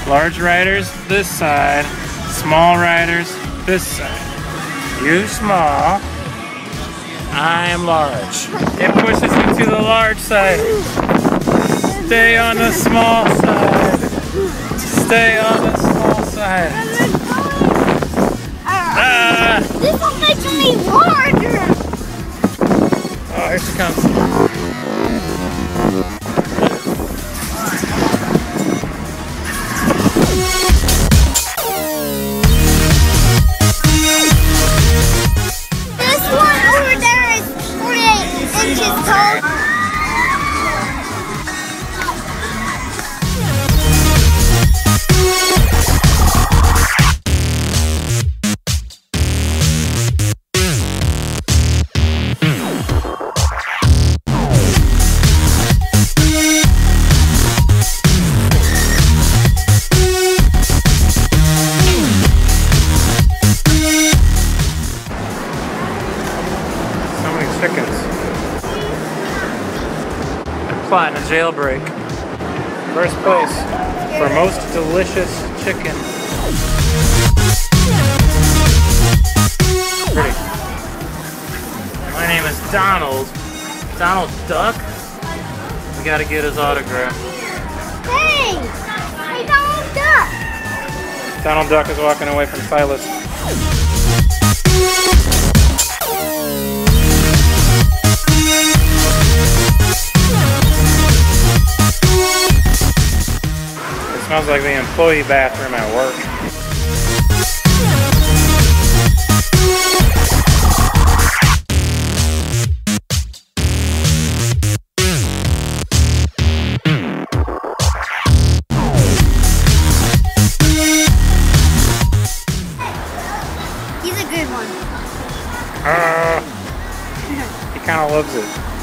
Large riders this side, small riders this side. You small, I am large. It pushes you to the large side. Stay on the small side. Stay on the small side. This will make me larger. Oh, here she comes. This one over there is 48 inches tall. Chickens. They're plotting a jailbreak. First place for most delicious chicken. Pretty. My name is Donald. Donald Duck? We gotta get his autograph. Hey! Hey, Donald Duck! Donald Duck is walking away from Silas. Smells like the employee bathroom at work. He's a good one. He kind of loves it.